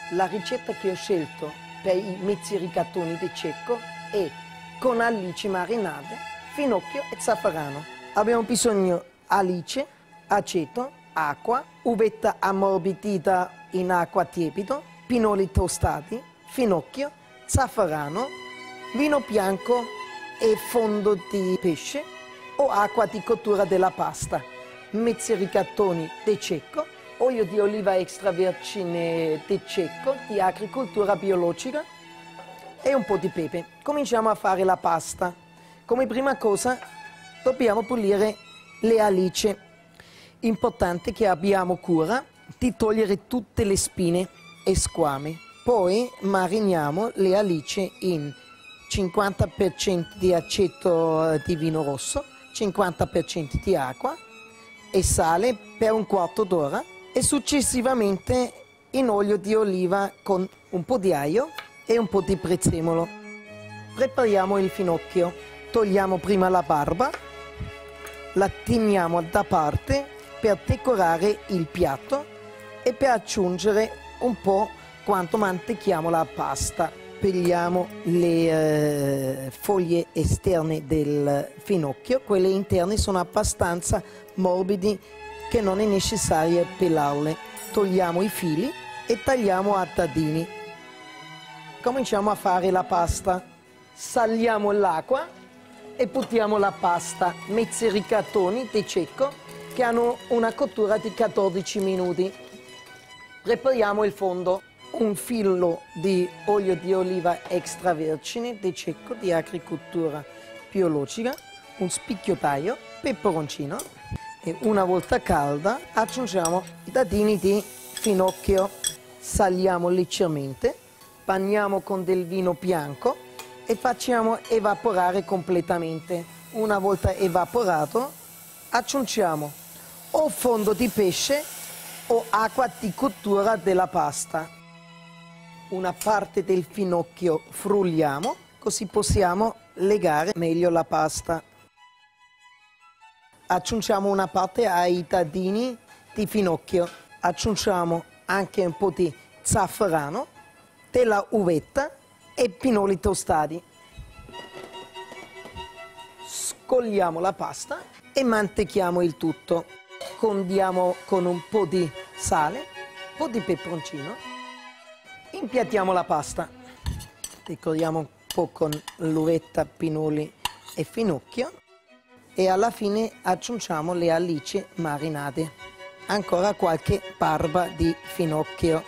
La ricetta che ho scelto per i mezzi rigatoni di cecco è con alici marinate, finocchio e zafferano. Abbiamo bisogno alice, aceto, acqua, uvetta ammorbidita in acqua tiepido, pinoli tostati, finocchio, zafferano, vino bianco e fondo di pesce o acqua di cottura della pasta, mezzi rigatoni di cecco, olio di oliva extravergine di cecco di agricoltura biologica e un po' di pepe. Cominciamo a fare la pasta. Come prima cosa dobbiamo pulire le alici. Importante che abbiamo cura di togliere tutte le spine e squame. Poi mariniamo le alici in 50% di aceto di vino rosso, 50% di acqua e sale per un quarto d'ora e successivamente in olio di oliva con un po' di aglio e un po' di prezzemolo. Prepariamo il finocchio. Togliamo prima la barba, la teniamo da parte per decorare il piatto e per aggiungere un po' quanto mantechiamo la pasta. Pegliamo le foglie esterne del finocchio, quelle interne sono abbastanza morbidi che non è necessario pelarle. Togliamo i fili e tagliamo a dadini. Cominciamo a fare la pasta. Saliamo l'acqua e buttiamo la pasta, mezzi rigatoni di cecco che hanno una cottura di 14 minuti. Prepariamo il fondo. Un filo di olio di oliva extravergine di cecco di agricoltura biologica, un spicchio d'aglio, peperoncino e una volta calda aggiungiamo i dadini di finocchio, saliamo leggermente, bagniamo con del vino bianco e facciamo evaporare completamente. Una volta evaporato aggiungiamo o fondo di pesce o acqua di cottura della pasta. Una parte del finocchio frulliamo, così possiamo legare meglio la pasta. Aggiungiamo una parte ai dadini di finocchio. Aggiungiamo anche un po' di zafferano, della uvetta e pinoli tostati. Scogliamo la pasta e mantechiamo il tutto. Condiamo con un po' di sale, un po' di peperoncino. Impiattiamo la pasta, decoriamo un po' con l'uvetta, pinoli e finocchio e alla fine aggiungiamo le alici marinate, ancora qualche barba di finocchio.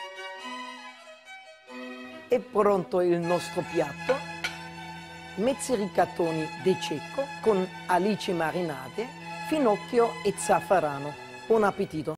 È pronto il nostro piatto, mezzi rigatoni di cecco con alici marinate, finocchio e zafferano. Buon appetito!